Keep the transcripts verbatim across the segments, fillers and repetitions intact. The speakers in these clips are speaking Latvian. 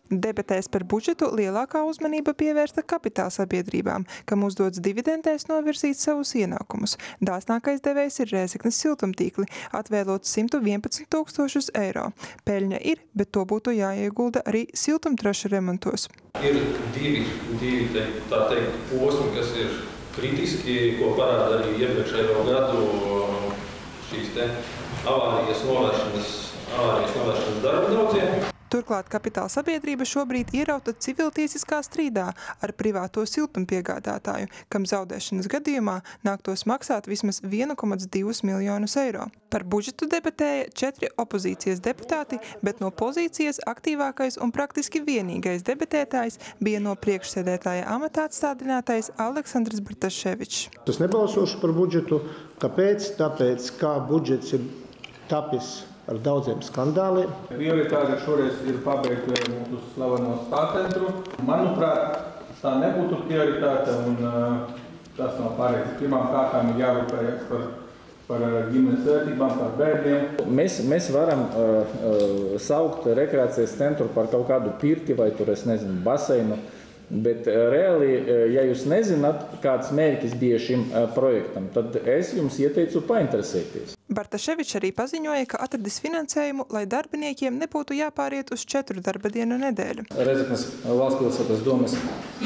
Debatēs par budžetu lielākā uzmanība pievērsta kapitāla sabiedrībām, kam uzdots dividendēs novirzīt savus ienākumus. Dāsnākais devējs ir Rēzeknes siltumtīkli, atvēlot simt vienpadsmit tūkstošus eiro. Peļņa ir, bet to būtu jāiegulda arī siltumtrašu remontos. Ir divi, divi te, tā teikt, posmi, kas ir kritiski, ko parāda arī iepriekšējo gadu šīs te avārijas novēršanas, avārijas novēršanas darba daudziem. Turklāt kapitāla sabiedrība šobrīd ierauta civiltiesiskā strīdā ar privāto siltumpiegādātāju, kam zaudēšanas gadījumā nāktos maksāt vismaz viens komats divi miljonus eiro. Par budžetu debatēja četri opozīcijas deputāti, bet no pozīcijas aktīvākais un praktiski vienīgais debatētājs bija no priekšsēdētāja amatā atstādinātais Aleksandrs Bartaševičs. Es nebalsošu par budžetu. Kāpēc? Tāpēc, kā budžets ir tapis ar daudziem skandāliem. Prioritāte šoreiz ir pabeigt mūsu slaveno spā centru. Manuprāt, tā nebūtu prioritāte un uh, tas nav pareizi. Pirmām kārtām ir jārūpējas par, par ģimenes vērtībām, par bērniem. Mēs, mēs varam uh, uh, saukt rekreācijas centru par kaut kādu pirti vai tur, es nezinu, baseinu. Bet reāli, ja jūs nezināt, kāds mērķis bija šim projektam, tad es jums ieteicu painteresēties. Bartaševičs arī paziņoja, ka atradis finansējumu, lai darbiniekiem nebūtu jāpāriet uz četru darba dienu nedēļu. Rēzeknes valsts pilsētas domes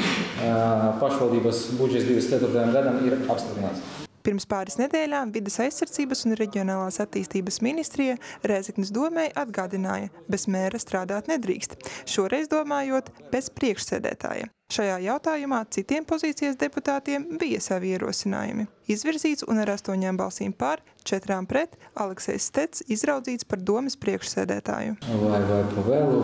pašvaldības budžets divas ceturtajam gadam ir apstiprināts. Pirms pāris nedēļām Vides aizsardzības un reģionālās attīstības ministrija Rēzeknes domei atgādināja, bez mēra strādāt nedrīkst, šoreiz domājot bez priekšsēdētāja. Šajā jautājumā citiem pozīcijas deputātiem bija savi ierosinājumi. Izvirzīts un ar astoņām balsīm par, četrām pret, Aleksejs Stets izraudzīts par domes priekšsēdētāju. Vai, vai pa vēlu,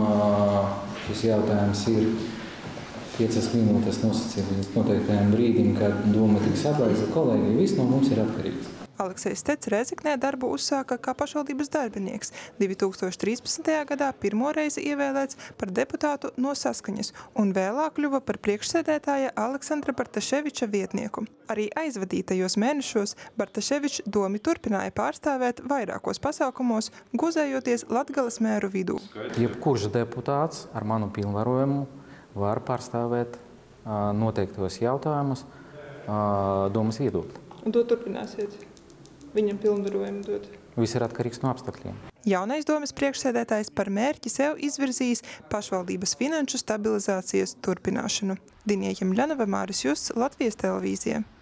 šis jautājums ir piecas minūtes nosacīt līdz noteiktajam brīdim, kad doma tiks atlaista, kolēģi, viss no mums ir atkarīgs. Aleksejs Stets Rēzeknē darbu uzsāka kā pašvaldības darbinieks. divi tūkstoši trīspadsmitajā gadā pirmo reizi ievēlēts par deputātu no Saskaņas un vēlāk kļuva par priekšsēdētāja Aleksandra Bartaševiča vietnieku. Arī aizvadītajos mēnešos Bartaševičs domi turpināja pārstāvēt vairākos pasākumos, guzējoties Latgales mēru vidū. Jebkurš deputāts ar manu pilnvarojumu var pārstāvēt uh, noteiktos jautājumus uh, domas viedokļi. Un to turpināsiet? Viņam pilnvarojumu dot? Viss ir atkarīgs no apstākļiem. Jaunais domes priekšsēdētājs par mērķi sev izvirzījis pašvaldības finanšu stabilizācijas turpināšanu. Dinie Jemļanova, Māris Justs, Latvijas televīzija.